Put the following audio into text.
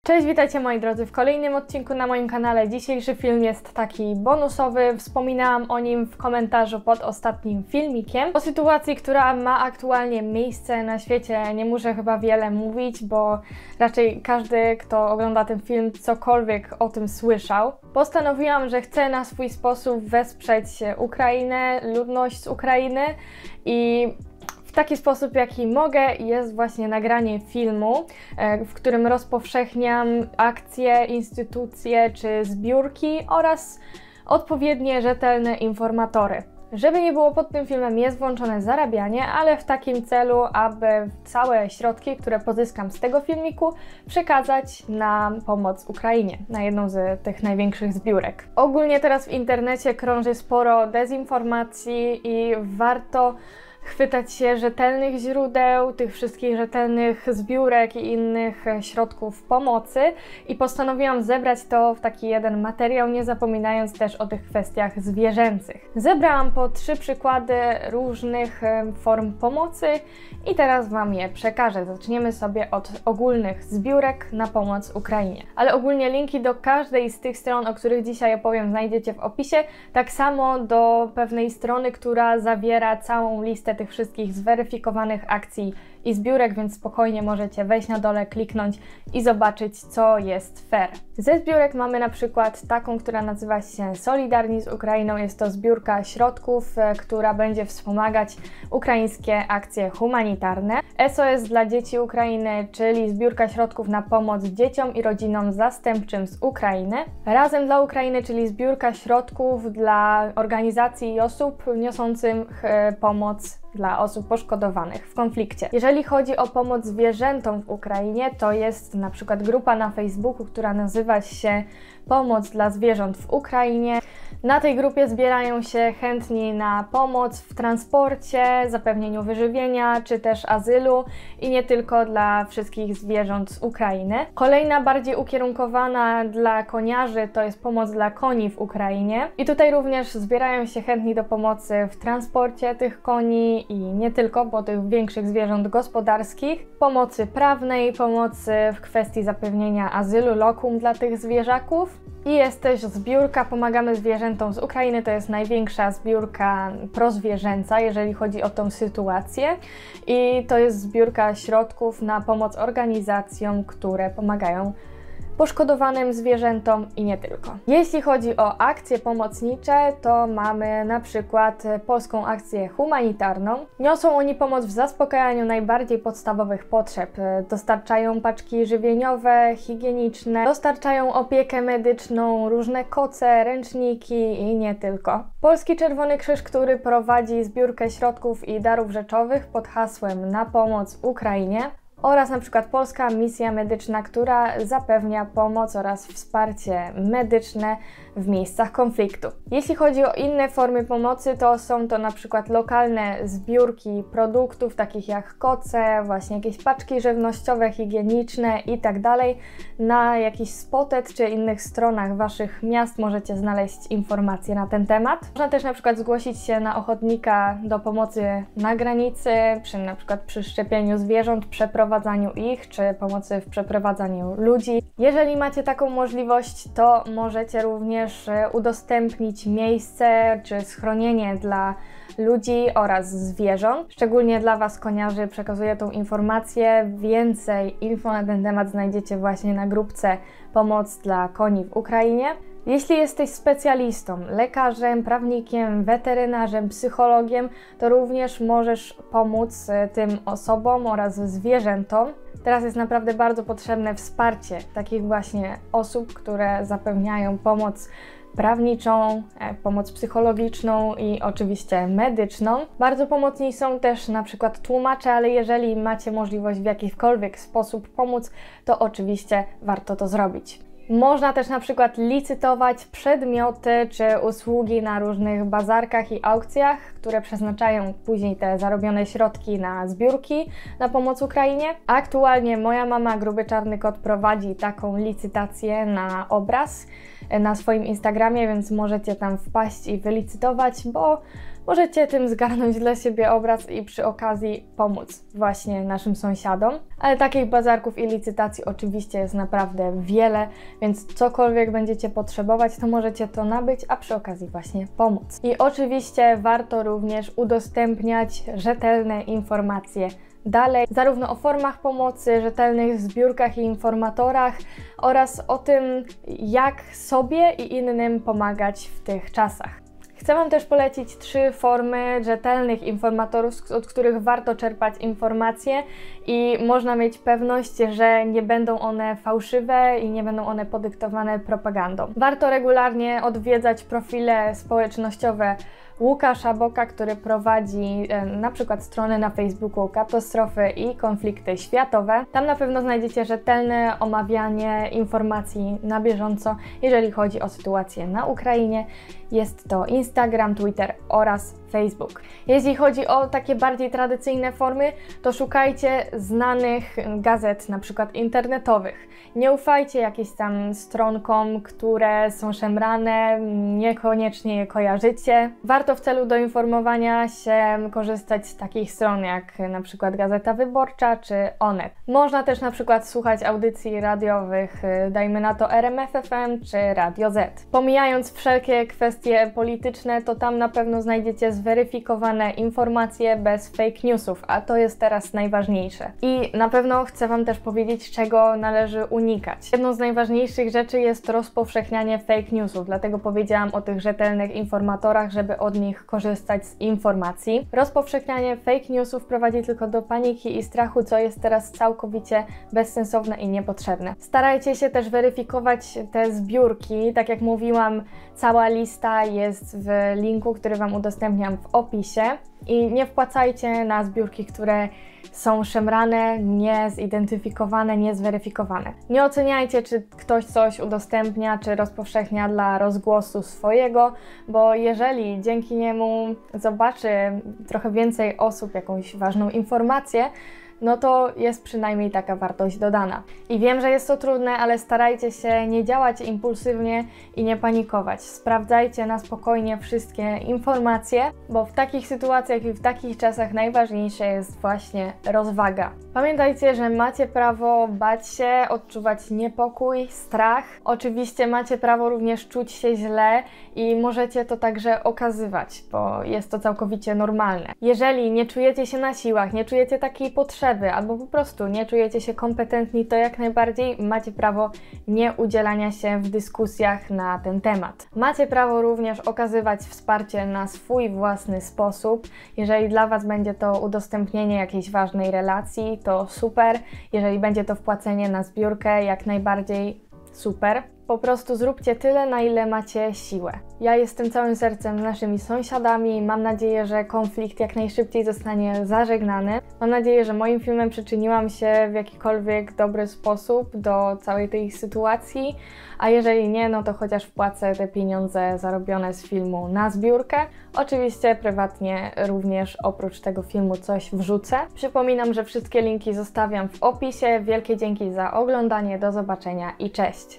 Cześć, witajcie moi drodzy w kolejnym odcinku na moim kanale. Dzisiejszy film jest taki bonusowy, wspominałam o nim w komentarzu pod ostatnim filmikiem. O sytuacji, która ma aktualnie miejsce na świecie nie muszę chyba wiele mówić, bo raczej każdy, kto ogląda ten film, cokolwiek o tym słyszał. Postanowiłam, że chcę na swój sposób wesprzeć Ukrainę, ludność z Ukrainy i w taki sposób, jaki mogę, jest właśnie nagranie filmu, w którym rozpowszechniam akcje, instytucje czy zbiórki oraz odpowiednie rzetelne informatory. Żeby nie było, pod tym filmem jest włączone zarabianie, ale w takim celu, aby całe środki, które pozyskam z tego filmiku, przekazać na pomoc Ukrainie, na jedną z tych największych zbiórek. Ogólnie teraz w internecie krąży sporo dezinformacji i warto chwytać się rzetelnych źródeł, tych wszystkich rzetelnych zbiórek i innych środków pomocy i postanowiłam zebrać to w taki jeden materiał, nie zapominając też o tych kwestiach zwierzęcych. Zebrałam po 3 przykłady różnych form pomocy i teraz Wam je przekażę. Zaczniemy sobie od ogólnych zbiórek na pomoc Ukrainie. Ale ogólnie linki do każdej z tych stron, o których dzisiaj opowiem, znajdziecie w opisie. Tak samo do pewnej strony, która zawiera całą listę tych wszystkich zweryfikowanych akcji i zbiórek, więc spokojnie możecie wejść na dole, kliknąć i zobaczyć, co jest fair. Ze zbiórek mamy na przykład taką, która nazywa się Solidarni z Ukrainą. Jest to zbiórka środków, która będzie wspomagać ukraińskie akcje humanitarne. SOS dla dzieci Ukrainy, czyli zbiórka środków na pomoc dzieciom i rodzinom zastępczym z Ukrainy. Razem dla Ukrainy, czyli zbiórka środków dla organizacji i osób niosących pomoc dla osób poszkodowanych w konflikcie. Jeżeli chodzi o pomoc zwierzętom w Ukrainie, to jest na przykład grupa na Facebooku, która nazywa się Pomoc dla zwierząt w Ukrainie. Na tej grupie zbierają się chętni na pomoc w transporcie, zapewnieniu wyżywienia czy też azylu i nie tylko dla wszystkich zwierząt z Ukrainy. Kolejna, bardziej ukierunkowana dla koniarzy, to jest pomoc dla koni w Ukrainie. I tutaj również zbierają się chętni do pomocy w transporcie tych koni i nie tylko, bo tych większych zwierząt gospodarskich. Pomocy prawnej, pomocy w kwestii zapewnienia azylu, lokum dla tych zwierzaków. I jest też zbiórka Pomagamy zwierzętom z Ukrainy. To jest największa zbiórka prozwierzęca, jeżeli chodzi o tą sytuację. I to jest zbiórka środków na pomoc organizacjom, które pomagają poszkodowanym zwierzętom i nie tylko. Jeśli chodzi o akcje pomocnicze, to mamy na przykład Polską Akcję Humanitarną. Niosą oni pomoc w zaspokajaniu najbardziej podstawowych potrzeb. Dostarczają paczki żywieniowe, higieniczne, dostarczają opiekę medyczną, różne koce, ręczniki i nie tylko. Polski Czerwony Krzyż, który prowadzi zbiórkę środków i darów rzeczowych pod hasłem Na pomoc Ukrainie. Oraz na przykład Polska Misja Medyczna, która zapewnia pomoc oraz wsparcie medyczne w miejscach konfliktu. Jeśli chodzi o inne formy pomocy, to są to na przykład lokalne zbiórki produktów takich jak koce, właśnie jakieś paczki żywnościowe, higieniczne itd. Na jakiś Spotet czy innych stronach Waszych miast możecie znaleźć informacje na ten temat. Można też na przykład zgłosić się na ochotnika do pomocy na granicy, na przykład przy szczepieniu zwierząt, przeprowadzaniu ich, czy pomocy w przeprowadzaniu ludzi. Jeżeli macie taką możliwość, to możecie również udostępnić miejsce czy schronienie dla ludzi oraz zwierząt. Szczególnie dla Was, koniarzy, przekazuję tą informację. Więcej info na ten temat znajdziecie właśnie na grupce Pomoc dla koni w Ukrainie. Jeśli jesteś specjalistą, lekarzem, prawnikiem, weterynarzem, psychologiem, to również możesz pomóc tym osobom oraz zwierzętom. Teraz jest naprawdę bardzo potrzebne wsparcie takich właśnie osób, które zapewniają pomoc prawniczą, pomoc psychologiczną i oczywiście medyczną. Bardzo pomocni są też na przykład tłumacze, ale jeżeli macie możliwość w jakikolwiek sposób pomóc, to oczywiście warto to zrobić. Można też na przykład licytować przedmioty czy usługi na różnych bazarkach i aukcjach, które przeznaczają później te zarobione środki na zbiórki na pomoc Ukrainie. Aktualnie moja mama, Gruby Czarny Kot, prowadzi taką licytację na obraz na swoim Instagramie, więc możecie tam wpaść i wylicytować, bo możecie tym zgarnąć dla siebie obraz i przy okazji pomóc właśnie naszym sąsiadom. Ale takich bazarków i licytacji oczywiście jest naprawdę wiele, więc cokolwiek będziecie potrzebować, to możecie to nabyć, a przy okazji właśnie pomóc. I oczywiście warto również udostępniać rzetelne informacje dalej, zarówno o formach pomocy, rzetelnych zbiórkach i informatorach oraz o tym, jak sobie i innym pomagać w tych czasach. Chcę Wam też polecić 3 formy rzetelnych informatorów, od których warto czerpać informacje i można mieć pewność, że nie będą one fałszywe i nie będą one podyktowane propagandą. Warto regularnie odwiedzać profile społecznościowe Łukasza Boka, który prowadzi na przykład stronę na Facebooku Katastrofy i konflikty światowe. Tam na pewno znajdziecie rzetelne omawianie informacji na bieżąco, jeżeli chodzi o sytuację na Ukrainie. Jest to Instagram, Twitter oraz Facebook. Jeśli chodzi o takie bardziej tradycyjne formy, to szukajcie znanych gazet, na przykład internetowych. Nie ufajcie jakimś tam stronkom, które są szemrane, niekoniecznie je kojarzycie. Warto w celu doinformowania się korzystać z takich stron jak na przykład Gazeta Wyborcza czy Onet. Można też na przykład słuchać audycji radiowych, dajmy na to RMF FM czy Radio Z. Pomijając wszelkie kwestie polityczne, to tam na pewno znajdziecie zweryfikowane informacje bez fake newsów, a to jest teraz najważniejsze. I na pewno chcę Wam też powiedzieć, czego należy unikać. Jedną z najważniejszych rzeczy jest rozpowszechnianie fake newsów, dlatego powiedziałam o tych rzetelnych informatorach, żeby od nich korzystać z informacji. Rozpowszechnianie fake newsów prowadzi tylko do paniki i strachu, co jest teraz całkowicie bezsensowne i niepotrzebne. Starajcie się też weryfikować te zbiórki, tak jak mówiłam, cała lista jest w linku, który Wam udostępniam w opisie i nie wpłacajcie na zbiórki, które są szemrane, niezidentyfikowane, niezweryfikowane. Nie oceniajcie, czy ktoś coś udostępnia, czy rozpowszechnia dla rozgłosu swojego, bo jeżeli dzięki niemu zobaczy trochę więcej osób jakąś ważną informację, no to jest przynajmniej taka wartość dodana. I wiem, że jest to trudne, ale starajcie się nie działać impulsywnie i nie panikować. Sprawdzajcie na spokojnie wszystkie informacje, bo w takich sytuacjach i w takich czasach najważniejsza jest właśnie rozwaga. Pamiętajcie, że macie prawo bać się, odczuwać niepokój, strach. Oczywiście macie prawo również czuć się źle i możecie to także okazywać, bo jest to całkowicie normalne. Jeżeli nie czujecie się na siłach, nie czujecie takiej potrzeby, albo po prostu nie czujecie się kompetentni, to jak najbardziej macie prawo nie udzielania się w dyskusjach na ten temat. Macie prawo również okazywać wsparcie na swój własny sposób. Jeżeli dla Was będzie to udostępnienie jakiejś ważnej relacji, to super. Jeżeli będzie to wpłacenie na zbiórkę, jak najbardziej super. Po prostu zróbcie tyle, na ile macie siłę. Ja jestem całym sercem z naszymi sąsiadami. Mam nadzieję, że konflikt jak najszybciej zostanie zażegnany. Mam nadzieję, że moim filmem przyczyniłam się w jakikolwiek dobry sposób do całej tej sytuacji. A jeżeli nie, no to chociaż wpłacę te pieniądze zarobione z filmu na zbiórkę. Oczywiście prywatnie również oprócz tego filmu coś wrzucę. Przypominam, że wszystkie linki zostawiam w opisie. Wielkie dzięki za oglądanie. Do zobaczenia i cześć!